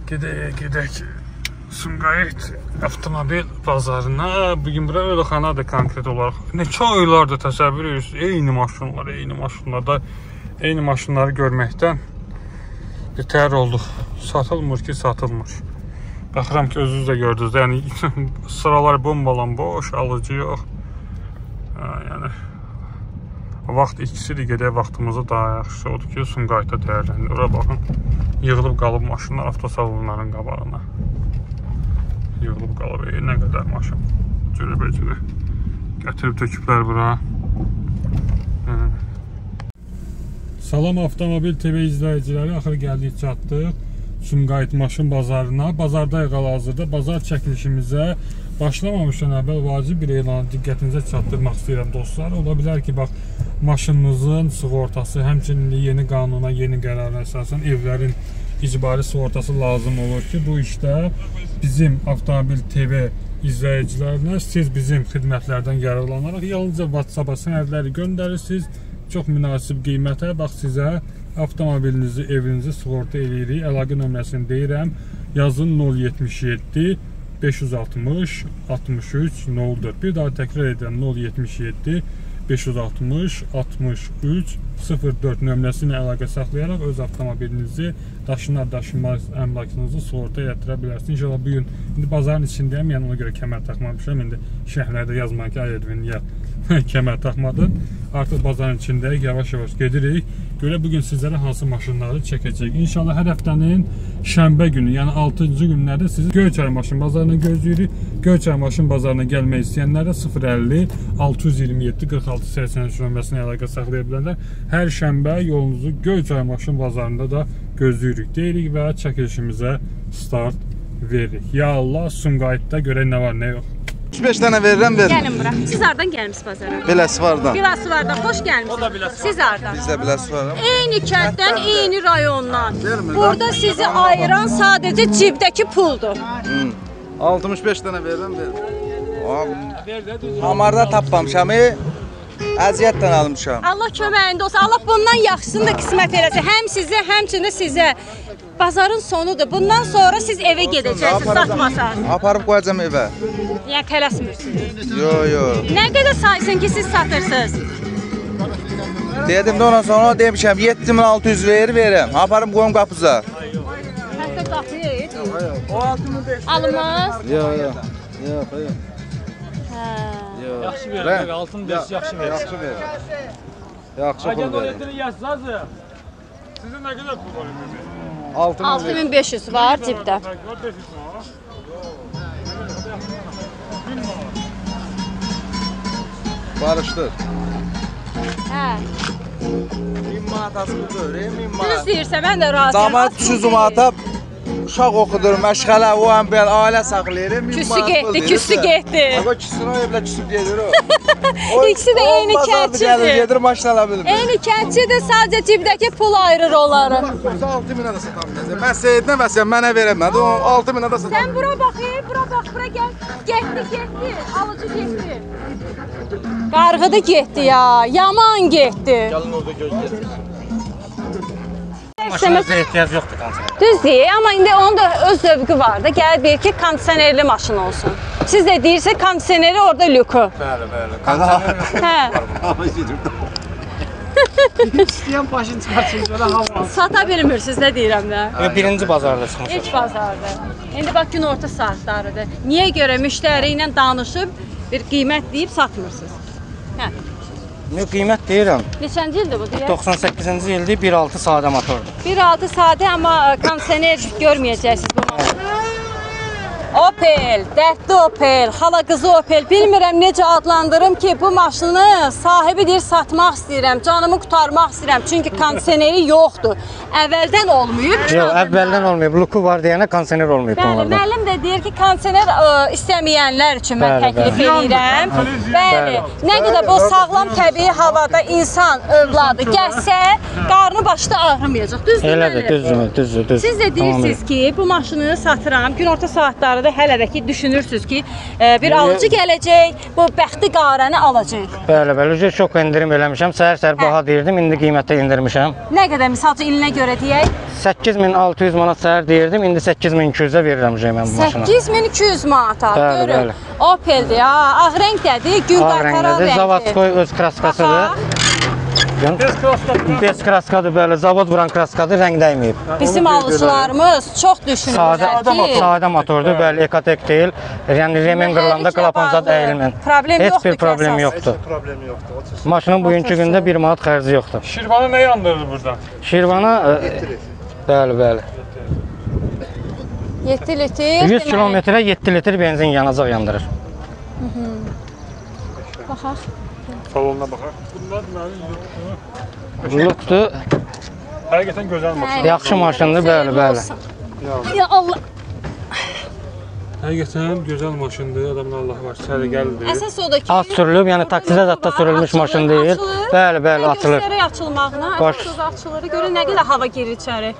Gedək Sumqayıt avtomobil bazarına. Bugün bura ölüxanadır konkret olaraq. Neçə aylardır təsəvvür edirsiniz, eyni maşınları görməkdən bitər olduq. Satılmır ki, satılmır. Baxıram ki, özünüz də gördünüz. Yəni sıralar bombalan boş, alıcı yox. Yəni vaxt ikisidir, gedək vaxtımızı daha yaxşı odur ki, Sumqayıtda dəyərləndir. Ora baxın, yığılıb qalıb maşınlar avtosalonların qabağına. Yığılıb qalıb, nə qədər maşın cürübəcürü gətirib töküblər bura. Salam Avtomobil TV izləyiciləri, axır gəldik, çatdıq Sumqayıt maşın bazarına. Bazardayıq hal-hazırda. Bazar çəkilişimizə başlamamışdan əvvəl vacib bir elanı diqqətinizə çatdırmaq istəyirəm dostlar. Ola bilər ki, bax, maşınınızın sığortası, həmçinin yeni qanuna, yeni qərara əsasən evlərin icbari sığortası lazım olur ki, bu işdə bizim Avtomobil TV izləyicilərinə siz bizim xidmətlərdən yararlanaraq yalnızca WhatsApp-a sənədləri göndərirsiniz. Çox münasib qiymətə, bax, sizə avtomobilinizi, evinizi sığorta eləyirik. Əlaqə nömrəsini deyirəm. Yazın 077 560 63 04. Bir daha təkrar edirəm, 077 560 63 04 nömrəsini əlaqə saxlayaraq öz avtomobilinizi, daşınmaz əmlakınızı sığorta yatırə bilərsiniz. İnşallah bugün, indi bazarın içindəyəm, yəni ona görə kəmər taxmamışam. İndi şəhərlərdə yazmayın ki, Ayedvin niyə kəmər taxmadın. Artıq bazarın içindəyik, yavaş-yavaş gedirik. Görə bugün sizlərə hansı maşınları çəkəcək. İnşallah hər həftənin şənbə günü, yəni 6-cı günlərdə sizi Göyçay maşın bazarına gözləyirik. Göyçay maşın bazarına gəlmək istəyənlərə 050 627 46 83 nömrəsinə əlaqə saxlaya bilərlər. Hər şənbə yolunuzu Göyçay maşın bazarında da gözləyirik deyirik və çəkilişimizə start veririk. Ya Allah, Sumqayıtda görək nə var, nə yox. 35 dənə verirəm, verin. Gəlin bura. Siz hardan gəlmişsiniz bazara? Biləsuvardan. Biləsuvardan, xoş gəlmişsiniz. Siz hardan? Biz də Biləsuvardan. Eyni kənddən, eyni rayondan. Burada sizi ayıran sadəcə cibdəki puldur. 65 dənə verirəm, verin. Hamarda tapmamışam, əziyyətdən almışam. Allah köməyində olsun. Allah bundan yaxşısını da qismət eləsin. Həm sizə, həmçində sizə. Bazarın sonudur. Bundan sonra siz evə gedəcəksiniz, satmasanız. Aparıb qoyacam evə. Yəni tələsmirsiniz. Yox. Nə qədər saysın ki, siz satırsınız? Dedim də ondan sonra demişəm, 7600 verirəm. Aparıb qoyum qapıza. Hətta qapıya alınmaz? Yox. Yaxşı verir, altın desi yaxşı verir. Yaxşı verir. Yaxşı pul verir. Sizin nə qədər pul var? 6500 var cibdə. Barışdır. Hə. 1000 manat asılıdır, 1000 manat. Düz deyirsə, mən də razıyam. Zaman düşüzüm atab, uşaq oxudur, məşğələ, o an belə ailə saxlayır. Küsü getdi. Ama küsünü o evlə küsüb gedir o. İkisi də eyni kəndçidir. Gedir, maşın ala bilmir. Eyni kəndçidir, sadəcə cibdəki pul ayırır onları. 6000'e də satamayacaq. Mən Seyidinə vəsiyyəm, mənə verəmədi, o 6000'e də satamayacaq. Sən bura bax, bura bax, bura gəl. Getdi, alıcı getdi. Qarğıdı getdi ya, yaman getdi. Gəlin orada gözləyir. Maşınınızda ehtiyac yoxdur kondisioner. Düz deyil, amma indi onun da öz zövqü var da. Gəl bir ki, kondisionerli maşın olsun. Siz də deyirsiniz, kondisioneri orada lüku. Bəli. Kondisioner İstəyən başını çıxartın, belə hava. Sata bilmirsiniz, nə deyirəm də? Birinci bazarda çıxmışıq. İlk bazarda. İndi bax, günorta saatlarıdır. Niyə görə müştəri ilə danışıb bir qiymət deyib satmırsınız? Hə. Yox, qiymət deyirəm. Neçənci ildir bu deyə? 98-ci ildir, 1.6 sadə motordur. 1.6 sadə, amma kondisioner görməyəcəksiniz bu maşını. Opel, dərdli Opel, xala qızı Opel, bilmirəm necə adlandırım ki, bu maşını sahibi deyir, satmaq istəyirəm, canımı qurtarmaq istəyirəm, çünki kondisioneri yoxdur. Əvvəldən olmayıb. Yox, əvvəldən olmayıb, luku var deyənə kondisioner olmayıb bunlardan. Müəllim də deyir ki, kondisioner istəməyənlər üçün mən təklif edirəm. Bəli, nə qədər bu sağlam təbii havada insan övladı gəlsə, qarnı başda ağrımayacaq, düzdür? Elədir, düzdür. Siz də deyirsiniz ki, bu maşını satıram, günorta saatları da hələ də ki düşünürsünüz ki, bir alıcı gələcək, bu bəxti qarəni alacaq. Bəli, bəli. Çox endirim eləmişəm. Səhər-səhər baha deyirdim, indi qiymətə indirmişəm. Nə qədər misalca ilinə görə deyək? 8600 manat səhər deyirdim, indi 8200-ə verirəm mən bu maşını. 8200 manata. Bəli, Görün. bəli. Opel'dir ha, ağ rəngdədir, gün qaytaran rəngdir. Zavodskoy öz kraskasıdır. Bez kraskadır, bəli. Zavod vuran kraskadır, rəng dəyməyib. Bizim alıcılarımız çox düşünürlər ki, Sadə motordur, bəli, ekotek deyil. Yəni remen qırılanda klapanzad əyilmir. Heç bir problem yoxdur. Maşının bugünkü gündə 1 manat xərci yoxdur. Şirvanı nə yandırır burada? Şirvana bəli, bəli. 7 litr. 100 kilometrə 7 litr benzin yanacaq yandırır. Baxaq. Salonuna baxaq. Bunlar mənim Lukdur. həqiqətən gözəl maşın. Yaxşı maşındır, bəli, bəli. Ya Allah. Həqiqətən gözəl maşındır. Adamın Allahı var, səliqəlidir. Əsas o da ki, Az sürülüb, yəni taksidə zətdə sürülmüş maşın deyil. Bəli, bəli, açılır. Göstərək açılmağına, əsas açılır. Görün nə qədər hava girir içəri.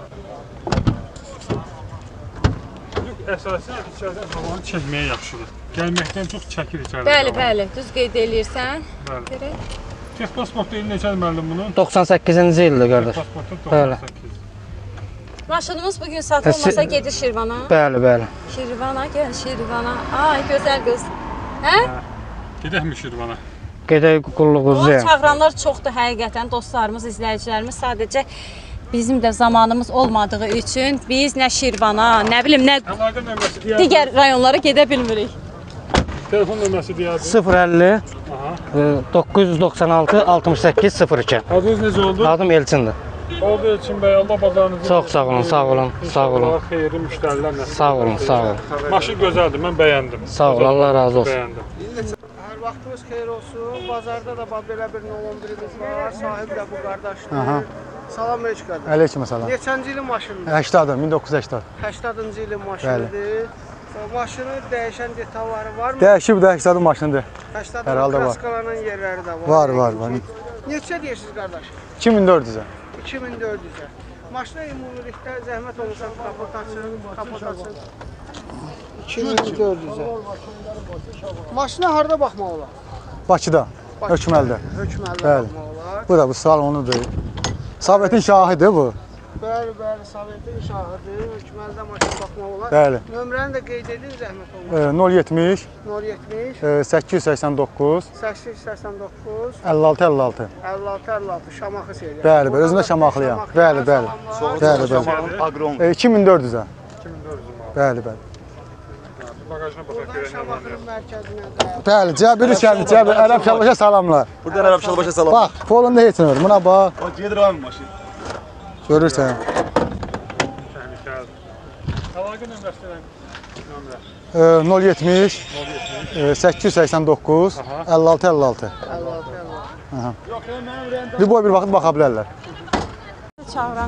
Əsasən içəridən havanı çəkməyə yaxşıdır. Gəlməkdən çox çəkir içəridən. Bəli, bəli, düz qeyd eləyirsən. Bəli. Texpasportda il neçədir müəllim bunun? 98-ci ildir qardaş. Texpasportda Bəli. 98. Maşınımız bugün satılmasa gedir Şirvana. Bəli, bəli. Şirvana, gəl Şirvana. Ay, gözəl qız. Hə? Gedəkmi Şirvana? Gedək qulluğunuza. Çağıranlar çoxdur həqiqətən, dostlarımız, izləyicilərimiz. Sadəcə bizim də zamanımız olmadığı üçün biz nə Şirvana, nə bilim, nə Əlaqə nömrəsi deyərdim. digər rayonlara gedə bilmirik. Telefon nömrəsi deyərdim. 050 Aha. 996 68 02. Adınız necə oldu? Adım Elçindir. Oldu Elçin bəy, Allah bazarınızı. Çox sağ olun, sağ olun, sağ olun. İnşallah xeyirli müştərilər nəsil. Sağ olun, sağ olun. Maşın gözəldir, mən bəyəndim. Sağ olun, Allah razı olsun. Bəyəndim. Hər vaxtınız xeyir olsun. Bazarda da belə bir 011'imiz var. Sahib də bu qardaşdır. Salam aleyküm qardaş. Aleyküm selam. Neçənci ilin maşınıdır? 80'dım, 1980. 80-cı ilin maşınıdır. Maşının dəyişən detalları varmı? Değişib değiştirdim maşınıdır. 80'ın Herhalde var. kraskalanan yerləri də var. Var. Neçə deyirsiniz qardaş? 2400'e. 2400-ə. Maşına ümumilikdə zəhmət olursa kapot açın. 2400-ə. Maşına harda baxmaq olar? Bakıda, Hökməldə. Hökməldə Bəli. baxmaq olar. Bu da bu salonudur. Sovetin şahidi bu. Bəli, Sovetin şahıdır. Hökməldə maşına baxmaq olar. Bəli. Nömrəni də qeyd edin, zəhmət olmaz. 070 070 889 889 56 56. 56 Şamaxı seriya. Bəli, özümdə Şamaxlıyam. Bəli. Bəli. 2400'e. Bəli. Bagajına baxaq görək nə var. Şamaxının mərkəzinə də. Bəli, Cəbir gəldi, Cəbir. Ərəb Şalbaşa salamlar. Buradan Arap Şalbaşa salam. Bax, polunda heç nə var. Buna bax. O gedir abi maşın. Görürsən. Təhlükəlidir. Əlaqə nömrəsi nömrə. 070 889 56 56. Bir boy bir vaxt baxa bilərlər. Çağıran.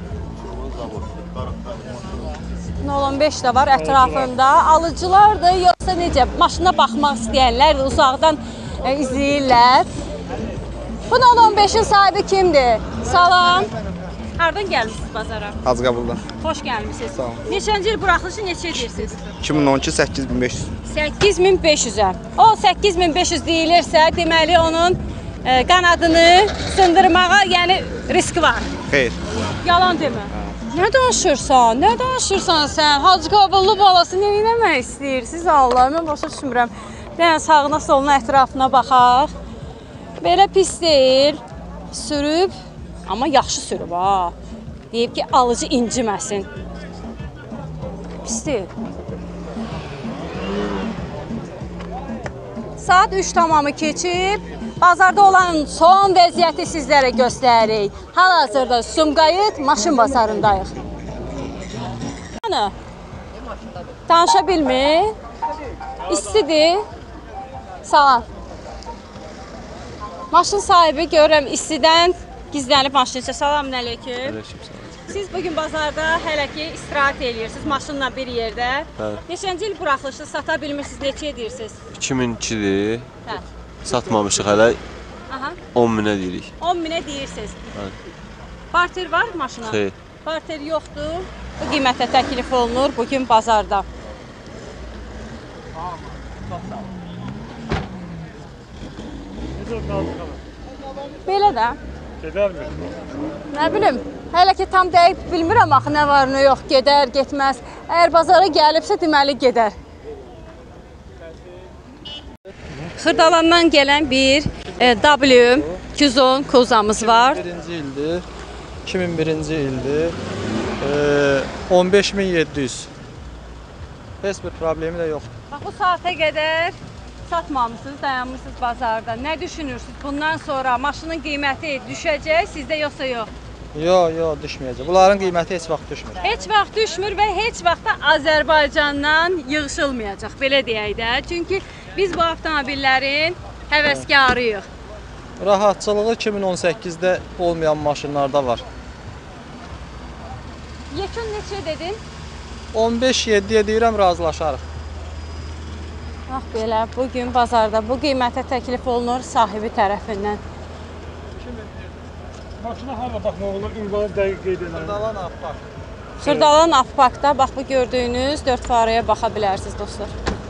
015 də var ətrafında. Alıcılar da yoxsa necə maşına baxmaq istəyənlər də uzaqdan izləyirlər. Bu 015'in sahibi kimdir? Salam. Hardan gəlmisiniz bazara? Hacıqabuldan. Xoş gəlmisiniz. Sağ olun. Neçənci il buraxılışı neçə edirsiniz? 2012 8500. 8500-ə. O 8500 deyilirsə, deməli onun qanadını sındırmağa, yəni riski var. Xeyr. Yalan demə. Nə danışırsan? Nə danışırsan sən? Hacıqabullu balası nə etmək istəyirsiniz? Allah, mən başa düşmürəm. Yəni sağına, soluna, ətrafına baxaq. Belə pis deyil. Sürüb, amma yaxşı sürüb ha. Deyib ki, alıcı inciməsin. Pis deyil. Saat 3 tamamı keçib. Bazarda olan son vəziyyəti sizlərə göstəririk. Hal-hazırda Sumqayıt maşın bazarındayıq. Danışa bilmir. İstidir. Salam. Maşın sahibi görürəm istidən gizlənib maşın içə. Salamün aleyküm. Siz bugün bazarda hələ ki istirahət edirsiniz maşınla bir yerdə. Neçənci il buraxılışı sata bilmirsiniz, neçə edirsiniz? 2002-dir. Hə. Satmamışıq hələ. Aha. 10 minə deyirik. 10 minə deyirsiniz. Barter var maşına? Xeyr. Barter yoxdur. Bu qiymətə təklif olunur bugün bazarda. Necə qaldı xanım? Belə də. Gedərmi? Nə bilim, hələ ki tam dəqiq bilmirəm axı nə var, nə yox, gedər, getməz. Əgər bazara gəlibsə, deməli gedər. Xırdalandan gələn bir W210 kozamız var. 2001-ci ildir. 2001-ci ildir. 15700. Heç bir problemi də yoxdur. Bax bu saata qədər satmamışsınız, dayanmışsınız bazarda. Nə düşünürsünüz? Bundan sonra maşının qiyməti düşəcək sizdə yoxsa yox? Yox, düşməyəcək. Bunların qiyməti heç vaxt düşmür. Heç vaxt düşmür və heç vaxt da Azərbaycandan yığışılmayacaq, belə deyək də. Çünki biz bu avtomobillərin həvəskarıyıq. Rahatçılığı 2018-də olmayan maşınlarda var. Yekun neçə dedin? 15-7-yə deyirəm, razılaşarıq. Bax belə, bugün bazarda bu qiymətə təklif olunur sahibi tərəfindən. Maşına harada baxmaq olur, ünvanı dəqiq qeyd edən. Xırdalan Afpak. Xırdalan Afpakda, bax bu gördüyünüz 4 faraya baxa bilərsiniz dostlar.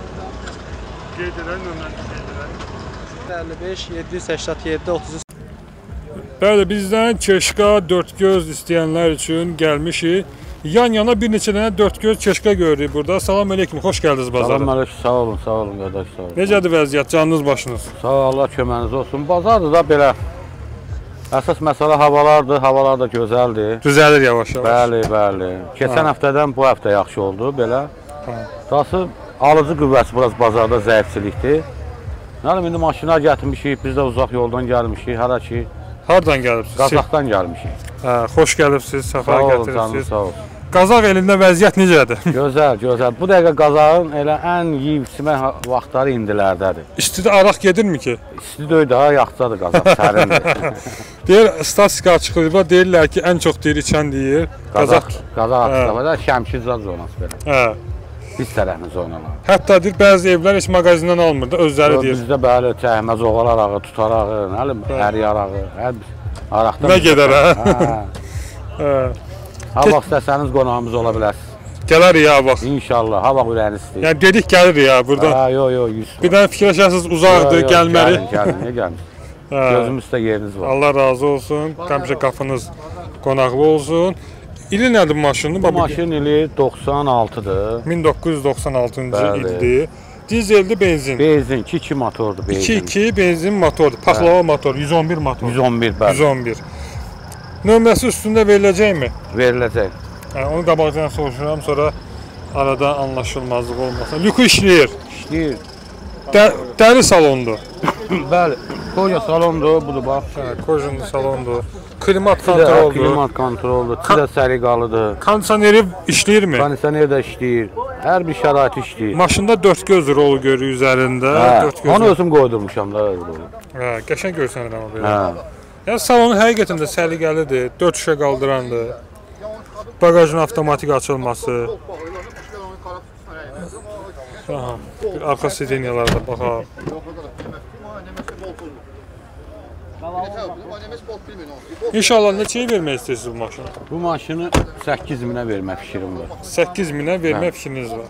Qeyd edən, nömrəni qeyd edən. 55 787 33. Bəli, bizdən Keşka 4 göz istəyənlər üçün gəlmişik. Yan-yana bir neçə dənə 4 göz Keşka görürük burada. Salam əleykum, xoş gəldiniz bazara. Salam əleykum, sağ olun qardaş, sağ olun. Necədir vəziyyət, canınız başınız? Sağ ol, Allah köməyiniz olsun. Bazardır da belə. Əsas məsələ havalardır, havalar da gözəldir. Düzəlir yavaş-yavaş. Bəli. Keçən həftədən bu həftə yaxşı oldu belə. Dası alıcı qüvvəsi biraz bazarda zəifçilikdir. Nəlim, indi maşına gətirmişik, biz də uzaq yoldan gəlmişik, hələ ki. Hardan gəlibsiniz? Qazaxdan gəlmişik. Xoş gəlibsiniz, səfa gətiribsiniz. Sağ olun. Qazaq elində vəziyyət necədir? Gözəl. Bu dəqiqə Qazağın elə ən yiyib-içmə vaxtları indilərdədir. İstidə araq gedirmi ki? İsti döy daha yaxşıdır Qazaq, sərindir. Deyir, statistika açıqlayırlar, deyirlər ki, ən çox deyir, içən deyir. Qazaq açıqlamada Şəmkir zonası belə. Biz tərəfimiz zonalar. Hətta deyir, bəzi evlər heç mağazindən almır da, özləri deyir. Bizdə bəli, çəhməz oğal arağı, tutar arağı, nəlim, əri arağı, araqdan. Nə gedər, hə? Ha vaxt istəsəniz qonağımız ola bilərsiniz. Gələr ya vaxt. İnşallah, ha vaxt ürəyiniz istəyir. Yəni dedik gəlir ya burada. Yox. Bir dənə fikirləşərsiniz uzaqdır, gəlməli. Gəlin, niyə gəlmiş? Gözümüzdə yeriniz var. Allah razı olsun, həmişə qapınız qonaqlı olsun. İli nədir maşının? Bu maşın ili 96-dır. 1996-cı ildir. Dizelli benzin. Benzin, 2 motordur. 2 benzin motordur. Paxlava motor, 111 motor. 111, bəli. 111. Nömrəsi üstündə veriləcəkmi? Veriləcək. Onu qabaqdan soruşuram, sonra arada anlaşılmazlıq olmasın. Lükü işləyir. İşləyir. Dəri salondur. Bəli, koja salondur, budur bax. Kojunlu salondur. Klimat kontroldur. Klimat kontroldur, çilə səliqalıdır. Kondisioneri işləyirmi? Kondisioner də işləyir. Hər bir şərait işləyir. Maşında 4 göz rolu görür üzərində. Onu özüm qoydurmuşam da. Qəşəng görsənir amma belə. Yəni salonu həqiqətən də səliqəlidir, 4 şüşə qaldırandır. Bagajın avtomatik açılması. Arxa sideniyalara da baxaq. İnşallah neçəyə vermək istəyirsiniz bu maşını? Bu maşını 8000-ə vermək fikrim var. 8000-ə vermək fikriniz var.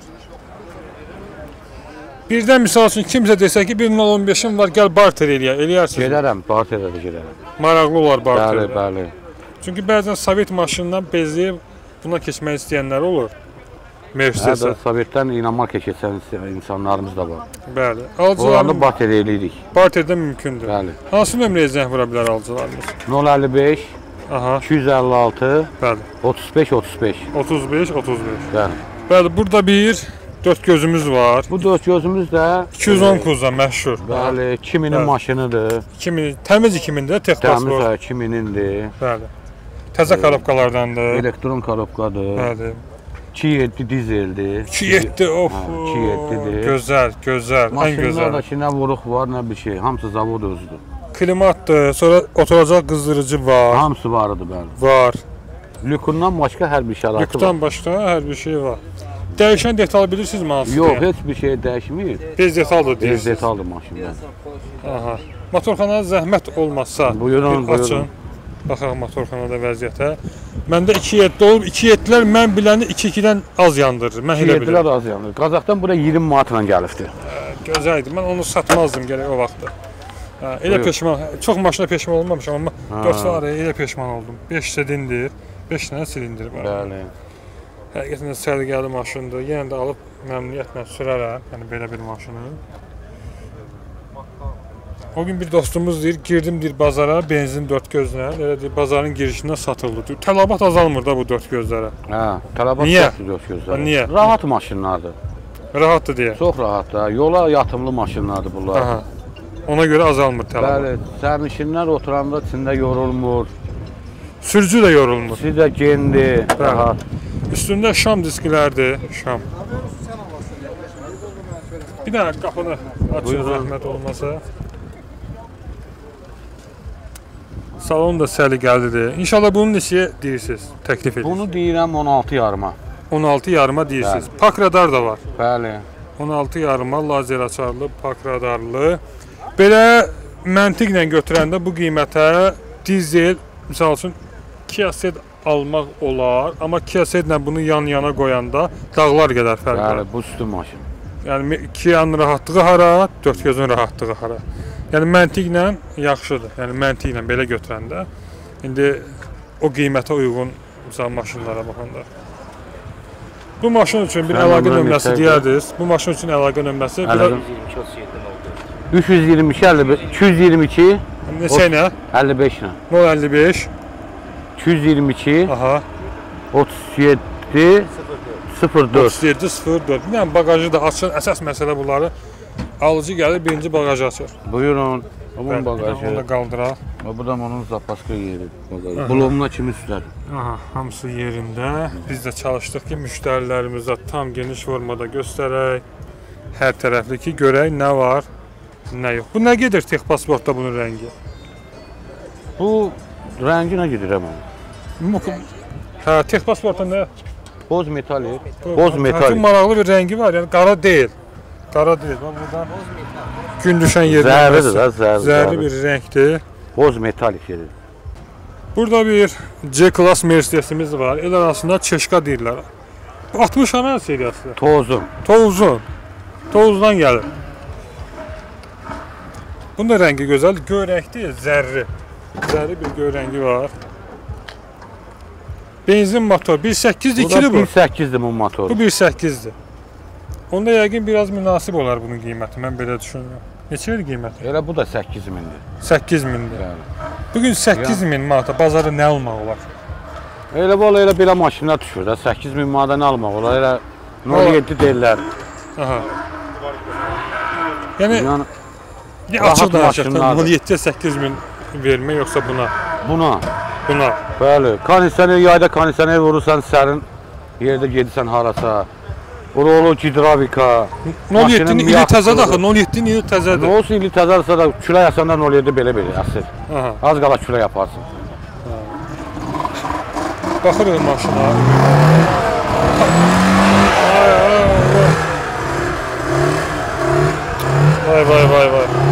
Birdən misal üçün kimsə desə ki, 1.15'im var, gəl barter eləyərsiniz. Gedərəm, barterə də gedərəm. Maraqlı olar barter. Bəli. Çünki bəzən Sovet maşınından bezləyib buna keçmək istəyənlər olur. Mercedes-ə. Sovetdən inanmaq keçən insanlarımız da var. Bəli. Onları barter eləyirik. Barterdə mümkündür. Bəli. Hansı nömrəyə zəng vura bilər alıcılarımız? 055 256 bəli. 35. 35. Bəli. Bəli, burada bir 4 gözümüz var. Bu 4 gözümüz də 210 kuzda məşhur. Bəli, 2000-in maşınıdır. 2000, təmiz 2000-də texpasport. Təmiz 2000-indir. Bəli. Təzə korobkalardandır. Elektron korobkadır. Bəli. 2.7 dizeldir. 2.7 of. 2.7'dir. Gözəl, ən gözəl. Maşınlarda ki, nə vuruq var, nə bir şey. Hamısı zavod özüdür. Klimatdır, sonra oturacaq qızdırıcı var. Hamısı vardı bəli. Var. Lükundan başqa hər bir şəraiti var. Lükdən başqa hər bir şey var. Dəyişən detal bilirsiniz hansı? Yox, heç bir şey dəyişmir. Bez detaldır deyirsiniz. Bez detaldır maşında. Aha. Motorxanada zəhmət olmazsa buyurun. Baxaq motorxanada vəziyyətə. Məndə 2.7 olub, 2.7'lər mən biləndə 2.2'dən az yandırır. Mən elə bilirəm. 2.7'lər az yanır. Qazaxdan bura 20 manatla gəlibdi. Gözəldir. Mən onu satmazdım gərək o vaxtda. Elə peşman, çox maşına peşman olmamışam, amma 4 saat elə peşman oldum. 5 silindir, 5 dənə silindir var. Bəli. Həqiqətən də səliqəli maşındır. Yenə də alıb məmnuniyyətlə sürərəm, yəni belə bir maşını. O gün bir dostumuz deyir, girdim deyir bazara, benzin 4 gözlə, elə deyir bazarın girişindən satıldı. Deyir, tələbat azalmır da bu 4 gözlərə. Hə, tələbat çoxdur 4 gözlərə. Niyə? Rahat maşınlardır. Rahatdır deyə. Çox rahat da. Yola yatımlı maşınlardır bunlar. Aha. Ona görə azalmır tələbat. Bəli, sərnişinlər oturanda içində yorulmur. Sürücü də yorulmur. Siz də gendir, rahat. Üstündə şam disklərdir, şam. Bir dənə qapını açın, zəhmət olmasa. Salon da səliqəlidir. İnşallah bunun neçəyə deyirsiniz, təklif edirsiniz? Bunu deyirəm 16 yarıma. 16 yarıma deyirsiniz. Pak radar da var. Bəli. 16 yarıma lazer açarlı, pak radarlı. Belə məntiqlə götürəndə bu qiymətə dizel, misal üçün Kia Ceed almaq olar, amma Kia Ceedlə bunu yan-yana qoyanda dağlar qədər fərq var. Bəli, bu üstün maşın. Yəni Kia'nın rahatlığı hara, 4 gözün rahatlığı hara. Yəni məntiqlə yaxşıdır. Yəni məntiqlə belə götürəndə indi o qiymətə uyğun misal maşınlara baxanda. Bu maşın üçün bir əlaqə nömrəsi deyərdiniz. Bu maşın üçün əlaqə nömrəsi 322 55 222 neçə ilə? 55 ilə. 055 222 aha 37 04 37 04. Bir dənə bagajı da açın. Əsas məsələ bunları alıcı gəlir birinci bagajı açır. Buyurun. Bunun bagajı. Onu da qaldıraq. Bu da onun zapaska yeri. Bulonuna kimi üstədir. Aha, hamısı yerində. Biz də çalışdıq ki, müştərilərimizə tam geniş formada göstərək. Hər tərəfli ki, görək nə var, nə yox. Bu nə gedir texpasportda bunun rəngi? Bu rəngi nə gedir həmən? Hə, texpasportda nə? Boz metalik. Boz metalik. Çox maraqlı bir rəngi var, yəni qara deyil. Qara deyil. Bax burada gün düşən yerdə zərli bir rəngdir. Boz metalik gedir. Burada bir C-Class Mercedesimiz var. El arasında Çeşka deyirlər. Bu 60 hansı seriyası? Tozun. Tovuzun. Tovuzdan gəlir. Bunun da rəngi gözəldir. Göy rəngdir, zərri. Zərri bir göy rəngi var. Benzin motor 1.8'dir, ikili bu. 1.8'dir bu motor. Bu 1.8'dir. Onda yəqin biraz münasib olar bunun qiyməti. Mən belə düşünürəm. Neçədir qiyməti? Elə bu da 8.000-dir. 8.000-dir. Bəli. Bugün 8.000 manata bazarda nə almaq olar? Elə bu elə belə maşınlar düşür də 8.000 manata nə almaq olar? Elə 07 deyirlər. Aha. Yəni açıq danışaq. 07-yə 8.000 vermək yoxsa buna? Buna. Buna. Bəli. Kondisioner yayda kondisioner vurursan sərin yerdə gedirsən harasa. Rolo gidravika. 07'nin ili təzədir axı. 07'nin ili təzədir. Nə olsun ili təzədirsə də külək əsəndə 07 belə əsir. Az qala külək yaparsın. Baxırıq maşına. Vay.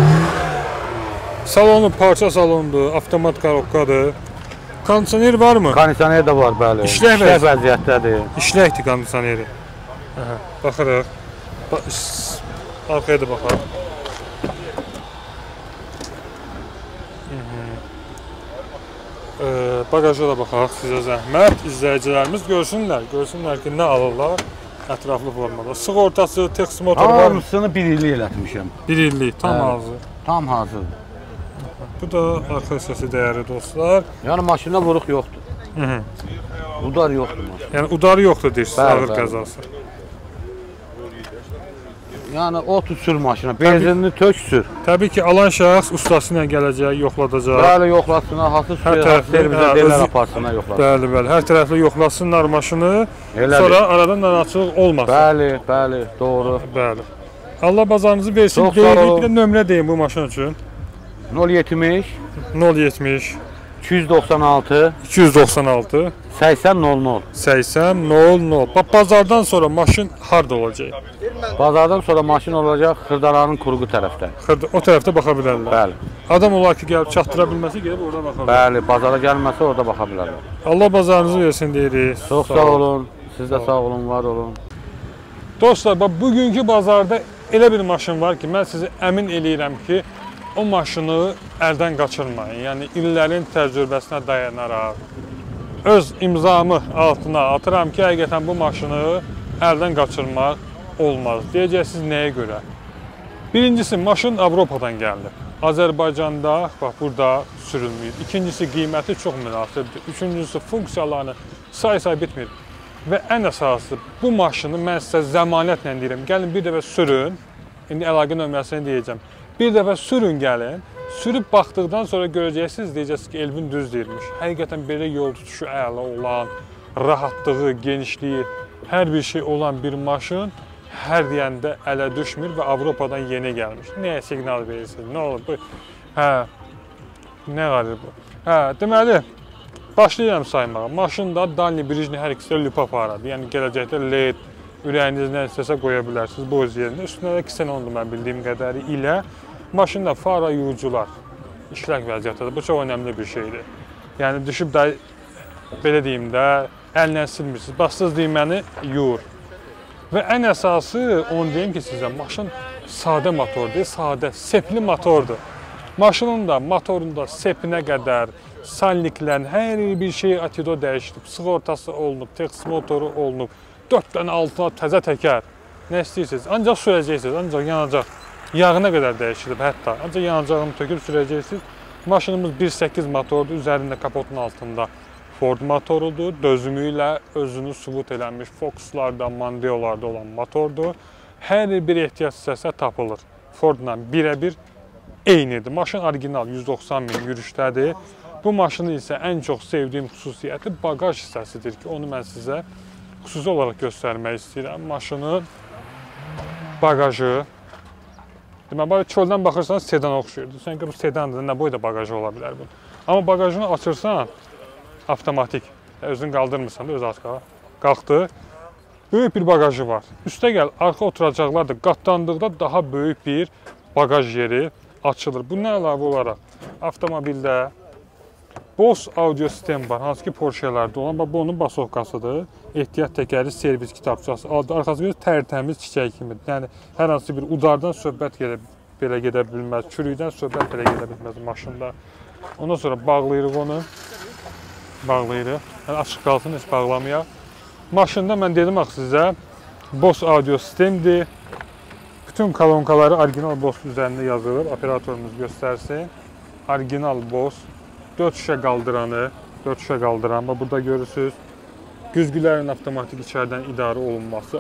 Salonu parça salondur, avtomat korobkadır. Kondisioner var mı? Kondisioner də var, bəli. İşlək vəziyyətdədir. İşləkdir kondisioneri. Baxırıq. Arxaya da baxaq. Bagaja da baxaq sizə zəhmət. İzləyicilərimiz görsünlər ki, nə alırlar ətraflı formada. Sığortası, texs motor var mı? Hamısını bir illik elətmişəm. Bir illik, tam hazır. Tam hazır. Bu da arxa hissəsi dəyərli dostlar. Yəni maşında vuruq yoxdur. Udar yoxdur. Yəni udarı yoxdur deyirsiniz, ağır qəzası. Yəni otur sür maşına, benzinini tök sür. Təbii ki, alan şəxs ustası ilə gələcək, yoxladacaq. Bəli, yoxlasınlar, hasıl servisə deyirlər aparsınlar, yoxlasınlar. Bəli, hər tərəfli yoxlasınlar maşını, sonra aradan narahatçılıq olmasın. Bəli, doğru. Bəli. Allah bazarınızı versin, deyirik, bir də nömrə deyin bu maşın üçün. 070 070 296 296 80 00. 80 00. Bazardan sonra maşın harda olacaq? Bazardan sonra maşın olacaq Xırdaranın Kuruğu tərəfdə. O tərəfdə baxa bilərlər. Bəli. Adam olar ki, gəlib çatdıra bilməsə, gəlib orada baxa bilər. Bəli, bazara gəlməsə orada baxa bilərlər. Allah bazarınızı versin deyirik. Çox sağ olun. Siz də sağ olun, var olun. Dostlar, bugünkü bazarda elə bir maşın var ki, mən sizi əmin eləyirəm ki, o maşını əldən qaçırmayın. Yəni illərin təcrübəsinə dayanaraq öz imzamı altına atıram ki, həqiqətən bu maşını əldən qaçırmaq olmaz. Deyəcəksiniz nəyə görə? Birincisi, maşın Avropadan gəldi. Azərbaycanda, bax burada sürülməyib. İkincisi, qiyməti çox münasibdir. Üçüncüsü, funksiyalarını say bitmir. Və ən əsası, bu maşını mən sizə zəmanətlə deyirəm. Gəlin bir dəfə sürün. İndi əlaqə nömrəsini deyəcəm. Bir dəfə sürün gəlin. Sürüb baxdıqdan sonra görəcəksiniz, deyəcəksiniz ki, Elvin düz deyirmiş. Həqiqətən belə yol tutuşu əla olan, rahatlığı, genişliyi, hər bir şey olan bir maşın hər deyəndə ələ düşmür və Avropadan yeni gəlmiş. Nəyə siqnal verirsiniz? Nə olur bu? Hə, nə qalır bu? Hə, deməli, başlayıram saymağa. Maşında Danli, Brijni hər ikisi də lüpaparadır. Yəni gələcəkdə LED, ürəyiniz nə istəsə qoya bilərsiniz bu öz yerində. Üstündə də ksenondur mən bildiyim qədəri ilə. Maşında fara yuyucular işlək vəziyyətdədir. Bu çox önəmli bir şeydir. Yəni düşüb də, belə deyim də, əllə silmirsiniz. Bastınız düyməni yuyur. Və ən əsası, onu deyim ki sizə, maşın sadə motordur, sadə, sepli motordur. Maşının da, motorunda sepinə qədər, salniklərin hər bir şey atido dəyişilib, sığortası olunub, tex motoru olunub, 4 dənə altına təzə təkər. Nə istəyirsiniz? Ancaq sürəcəksiniz, ancaq yanacaq. Yağına qədər dəyişilib hətta. Ancaq yanacağını töküb sürəcəksiniz. Maşınımız 1.8 motordur, üzərində kapotun altında Ford motorudur. Dözümü ilə özünü sübut eləmiş Focuslarda, Mondeolarda olan motordur. Hər bir ehtiyac hissəsə tapılır. Fordla birə-bir eynidir. Maşın orijinal 190 min yürüşdədir. Bu maşının isə ən çox sevdiyim xüsusiyyəti bagaj hissəsidir ki, onu mən sizə xüsusi olaraq göstərmək istəyirəm. Maşının bagajı, deməli, çöldən baxırsanız sedana oxşuyurdu. Sanki bu sedandır, nə boyda bagajı ola bilər bu. Amma bagajını açırsan, avtomatik, özünü qaldırmırsan da öz arxa qalxdı. Böyük bir bagajı var. Üstə gəl, arxa oturacaqlar da qatlandıqda daha böyük bir bagaj yeri açılır. Bundan əlavə olaraq avtomobildə Bose audio sistemi var, hansı ki Porsche-lərdə olan. Bu onun basovkasıdır. Ehtiyat təkəri, servis kitabçası. Arxası göz tərtəmiz çiçək kimidir. Yəni hər hansı bir udardan söhbət belə gedə bilməz, çürükdən söhbət belə gedə bilməz maşında. Ondan sonra bağlayırıq onu. Bağlayırıq. Yəni açıq qalsın, heç bağlamayaq. Maşında mən dedim axı sizə Bose audio sistemdir. Bütün kolonkaları orijinal Bose üzərində yazılır. Operatorumuz göstərsin. Orijinal Bose. 4 şüşə qaldıranı, 4 şüşə qaldıran. Burada görürsünüz. Güzgülərin avtomatik içərdən idarə olunması.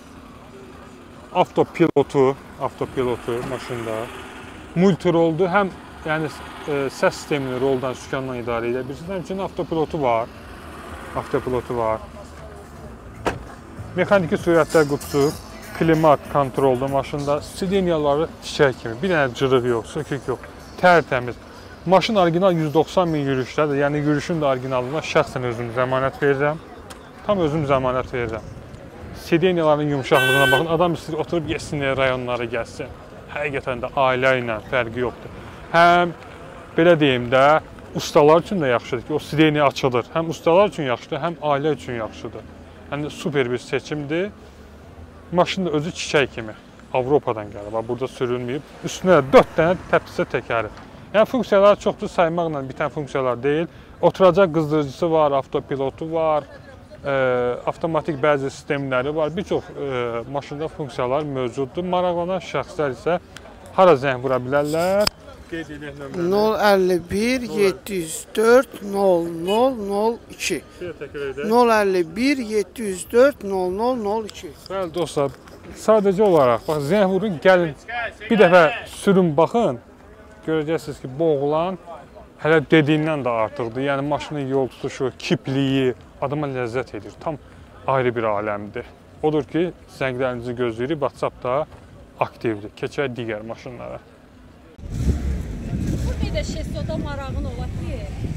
Avtopilotu maşında. Multiroldur. Həm yəni səs sistemini roldan, sükandan idarə edə bilirsiniz. Həmçinin avtopilotu var. Mexaniki sürətlər qutusu, klimat kontrolda maşında. Sideniyaları çiçək kimi. Bir dənə cırıq yox, sökük yox. Tərtəmiz. Maşın orijinal 190 min yürüşdədir. Yəni yürüşün də orijinalına şəxsən özüm zəmanət verirəm. Tam özüm zəmanət verirəm. Sideniyaların yumşaqlığına baxın. Adam istəyir oturub yesin, rayonlara gəlsin. Həqiqətən də ailə ilə fərqi yoxdur. Həm belə deyim də, ustalar üçün də yaxşıdır ki, o sideniya açılır. Həm ustalar üçün yaxşıdır, həm ailə üçün yaxşıdır. Yəni super bir seçimdir. Maşın da özü çiçək kimi Avropadan gəlir. Burada sürülməyib. Üstünə 4 dənə təpsə təkəri. Yəni funksiyalar çoxdur, saymaqla bitən funksiyalar deyil. Oturacaq qızdırıcısı var, avtopilotu var, avtomatik bəzi sistemləri var. Bir çox maşında funksiyalar mövcuddur. Maraqlanan şəxslər isə hara zəng vura bilərlər? Qeyd edək nömrəni. 051 704 0002 051 704 0002. Bəli dostlar, sadəcə olaraq bax zəng vurun, gəlin bir dəfə sürün baxın. Görəcəksiniz ki, bu oğlan hələ dediyindən də artıqdır. Yəni maşının yol tutuşu, kipliyi adama ləzzət edir. Tam ayrı bir aləmdir. Odur ki, zənglərinizi gözləyirik. WhatsApp da aktivdir. Keçək digər maşınlara. Bu bir də şestoda marağın ola ki,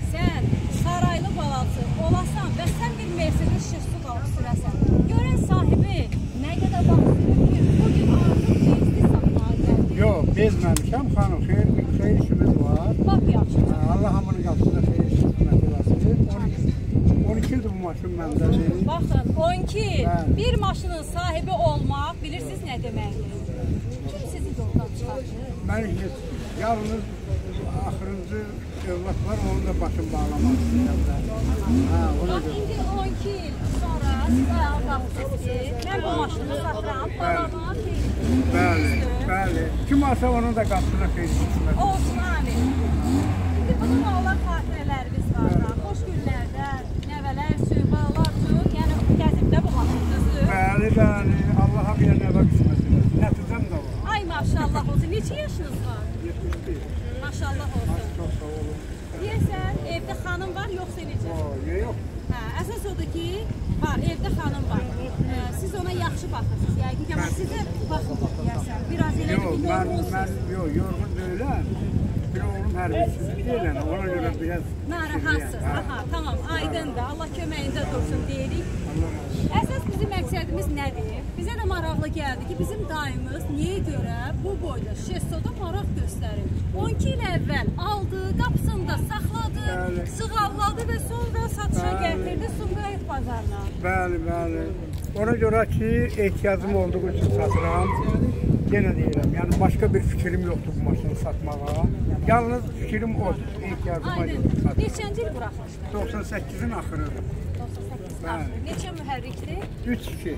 sən saraylı balası olasan və sən bir Mercedes şişsi qalıb sürəsən. Görən sahibi nə qədər baxsın ki, bugün artıq cezli satmağa gəldi. Yox, bezməmişəm xanım, xeyir işimiz var. Bak yaxşı. Allah hamını qapısına xeyir işimiz eləsin. 12 ildir bu maşın məndədir. Baxın, 12 il bir maşının sahibi olmaq bilirsiniz nə deməkdir? Kim sizi yoldan çıxartır? Mən yalnız axırıncı övlad var, onu da başım bağlamaq istəyirəm. Bax, indi 12 il sonra siz ayağa qalxdınız ki, mən bu maşını satıram, balama xeyir. Bəli. Kim alsa onun da qapısına xeyir işimiz. Olsun, amin. İndi bununla olan xatirələrimiz var da, xoş günlərdə, nəvələr, sürbalar, yəni gəzibdə bu maşındızdır. Bəli. Allaha bir nəvə qisməsidir. Nəticəm də var. Ay maşallah olsun. Neçə yaşınız var? 71. Maşallah olsun. Çox sağ olun. Deyəsən, evdə xanım var, yoxsa necə? Yox. Hə, əsas odur ki, var, evdə xanım var. Siz ona yaxşı baxırsınız. Yəni ki, amma sizə baxın, deyəsən, biraz elə bir yorğunsunuz. Yorğun deyiləm. Bir oğlum hərbçisi deyiləm. Ona görə biraz... Narahatsız. Aha, tamam, aydındır. Allah köməyində dursun deyirik. Əsas bizim məqsədimiz nədir? Bizə də maraqlı gəldi ki, bizim dayımız niyə görə bu boyda şessoda maraq göstərir? 12 il əvvəl aldı, qapısında saxladı, sığavladı və sonra satışa gətirdi Sumqayıt bazarına. Bəli. Ona görə ki, ehtiyacım olduğu üçün satıram. Yenə deyirəm, yəni başqa bir fikrim yoxdur bu maşını satmağa. Yalnız fikrim odur, ehtiyacıma görə satıram. Neçənci il buraxmışdı? 98-in axırıdır. 98 axırı. Neçə mühərrikdir? 3-2.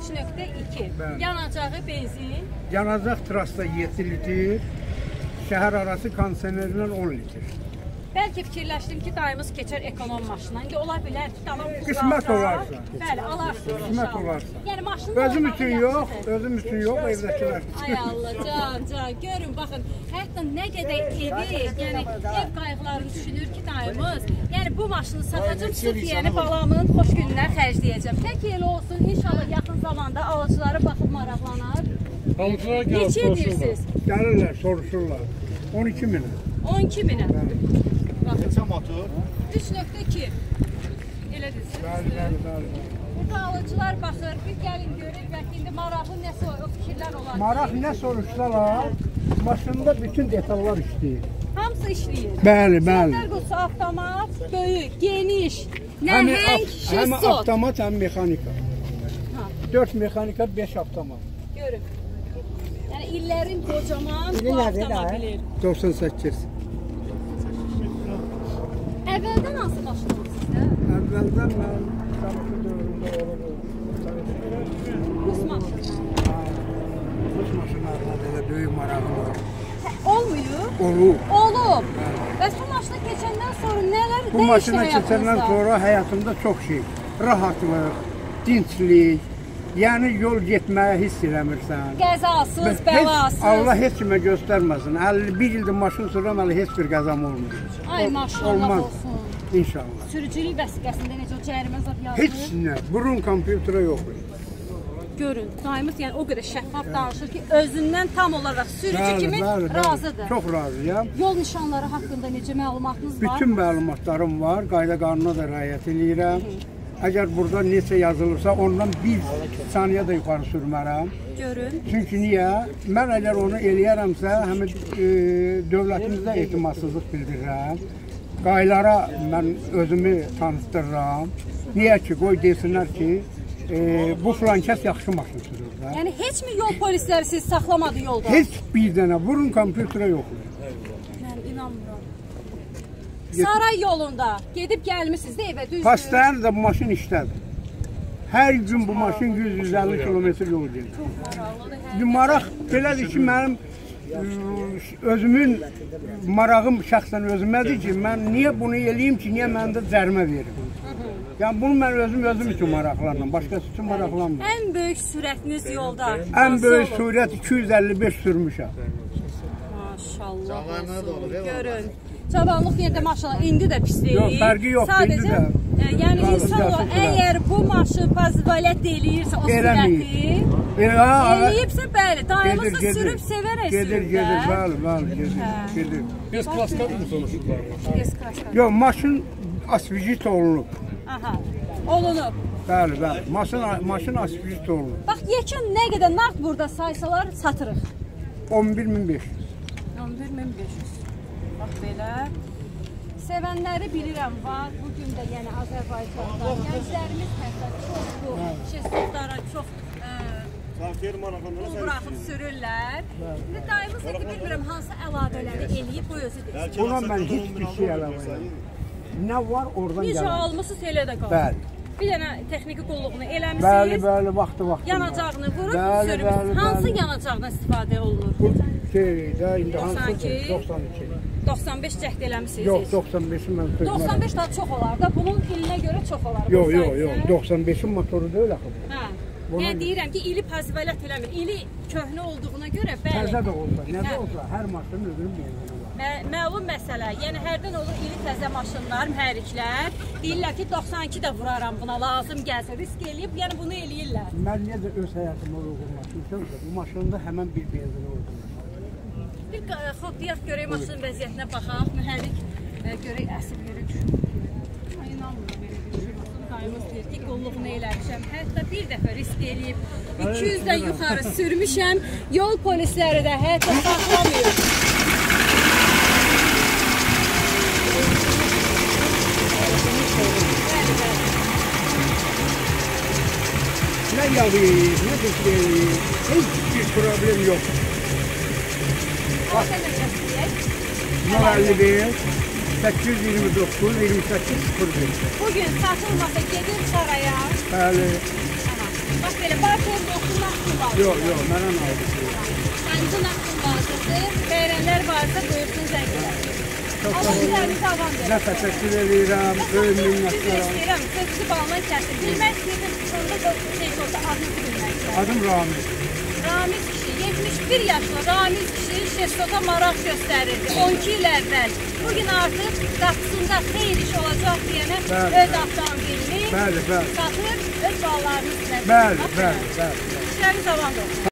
3.2. Yanacağı benzin. Yanacaq trasda 7 litr, şəhər arası kondisionerlə 10 litr. Bəlkə fikirləşdim ki, dayımız keçər ekonom maşına. İndi ola bilər ki, dalam qismət olarsa. Bəli, alarsınız. Qismət olarsa. Yəni maşını özüm üçün yox, evdəkilər. Ay Allah, can, görün, baxın, hətta nə qədər evi, yəni ev qayğılarını düşünür ki, dayımız. Yəni bu maşını satacağım, sırf yəni balamın xoş gününə xərcləyəcəm. Tək elə olsun, inşallah yaxın zamanda alıcıları baxıb maraqlanar. Alıcılar gəlib neçə edirsiniz? Gəlirlər, soruşurlar. 12 minə. 12 minə. Neçə motor? 3.2. Elə deyirsiniz. Bəli. Burada alıcılar baxır, bir gəlin görür və indi maraqlı nə fikirlər olar? Maraq nə soruşsalar, maşında bütün detallar işləyir. Hamısı işləyir. Bəli. Səndər qutusu avtomat, böyük, geniş, nəhəng, şessot. Həm avtomat, həm mexanika. 4 mexanika, 5 avtomat. Görün. Yəni illərin qocaman bu avtomobilir. 98. Əvvəldən hansı maşın oldu sizdə? Əvvəldən mən Samsun dövründə olub. Rus maşını. Rus maşınlarına belə böyük marağım var. Olmuyor? Olub. Bəs bu maşına keçəndən sonra nələr Bu maşına keçəndən sonra həyatımda çox şey. Rahatlıq, dinçlik, yəni yol getməyə hiss eləmirsən. Qəzasız, bəlasız. Allah heç kimə göstərməsin. 51 ildir maşın sürürəm, hələ heç bir qəzam olmur. Ay maşallah olsun. İnşallah. Sürücülük vəsiqəsində necə o cərimə zad yazılır? Heç nə. Burun kompüterə yox. Görün, daimiz yəni o qədər şəffaf danışır ki, özündən tam olaraq sürücü kimi razıdır. Çox razıyam. Yol nişanları haqqında necə məlumatınız var? Bütün məlumatlarım var. Qayda qanuna da riayət edirəm. Əgər burada neçə yazılırsa, ondan bir saniyə də yuxarı sürmərəm. Görün. Çünki niyə? Mən əgər onu eləyərəmsə, həmin dövlətimizdə etimadsızlıq bildirirəm. Qaylara mən özümü tanıtdırıram. Niyə ki, qoy desinlər ki, bu filankəs yaxşı maşın sürür. Yəni, heç mi yol polisləri siz saxlamadı yolda? Heç bir dənə, burun kompüterə yoxdur. Mən inanmıram. Saray yolunda gedib gəlmişsiniz də evə, düzdür? Pastayən də bu maşın işlədir. Hər gün bu maşın 100-150 kilometr yol gedir. Çox maraqlıdır. Bir maraq belədir ki, mənim özümün marağım şəxsən özümədir ki, mən niyə bunu eləyim ki, niyə mən də cərimə verim? Yəni bunu mən özüm üçün maraqlanıram, başqası üçün maraqlanmıram. Ən böyük sürətiniz yolda? Ən böyük sürət 255 sürmüşəm. Maşallah olsun, görün. Cavanlıq yenə də maşallah indi də pis deyil. Yox, fərqi yoxdur indi də. Yəni insan o, əgər bu maşın pozvolyat eləyirsə o sürəti, eləyibsə bəli, dayanırsa sürüb sevərək sürüb. Gedir, bəli, gedir. Bez klaskadır mı sonuçlar maşın? Bez klaskadır. Yox, maşın asfijit olunub. Aha, olunub. Bəli, maşın asfijit olunub. Bax, yekun nə qədər nağd burada saysalar satırıq? 11.500. 11.500. Bax belə. Sevənləri bilirəm var. Bugün də yəni Azərbaycanda gənclərimiz hətta çoxdur. Şəhərlərə çox buraxıb sürürlər. İndi dayımız da bilmirəm hansı əlavələri eləyib bu özü deyir. Buna mən heç bir şey əlavə edirəm. Nə var oradan gəlir. Necə almışsınız elə də qalır. Bəli. Bir dənə texniki qulluğunu eləmişsiniz. Bəli, vaxtı. Yanacağını vurub sürmüşsünüz. Hansı yanacaqdan istifadə olunur? Bu şeydə indi hansı 92. 95 cəhd eləmişsiniz. Yox, 95-i mən sözmərəm. 95 daha çox olar da, bunun ilinə görə çox olar. Yox, 95-in motoru deyil axı. Hə. Yəni deyirəm ki, ili pozvolyat eləmir. İli köhnə olduğuna görə bəli. Təzə də olsa, nə də olsa, hər maşının özünün benzini var. Məlum məsələ. Yəni hərdən olur ili təzə maşınlar, mühərriklər deyirlər ki, 92 də vuraram buna, lazım gəlsə, risk eləyib, yəni bunu eləyirlər. Mən necə öz həyatıma uyğunlaşmışam ki, bu maşında həmən bir benzini uyğunlaşmışam. Bir xodlayaq görək maşının vəziyyətinə baxaq, mühərrik görək əsib yeri düşür. İnanmıram belə bir şey olsun. Dayımız deyir ki, qulluğunu eləmişəm. Hətta bir dəfə risk eləyib 200-dən yuxarı sürmüşəm. Yol polisləri də hətta saxlamıyor. Nə yağıyır, nə düşürür, heç bir problem yox. 055 829 2801. Bugün satılmasa gedir saraya. Bəli. Bax belə, barkod yoxdur, naxtın lazımdır. Yox, mənə aydın. Məncə naxtın lazımdır. Verənlər varsa buyursun zəng edin. Allah sizlərinizi avam verir. Nə təşəkkür edirəm, böyük minnətlər. İstəyirəm, sözünü bağlan kəsin. Bilmək istəyirəm, sonunda şey olsa adınızı bilmək istəyirəm. Adım Ramiz. Ramiz kişi, 71 yaşlı Ramiz kişi Şestoda maraq göstərirdi 12 il əvvəl. Bugün artıq qapısında xeyir iş olacaq deyənə öz avtomobilini satır, öz bağlarını sizlər. Bəli. İşləriniz avam olsun.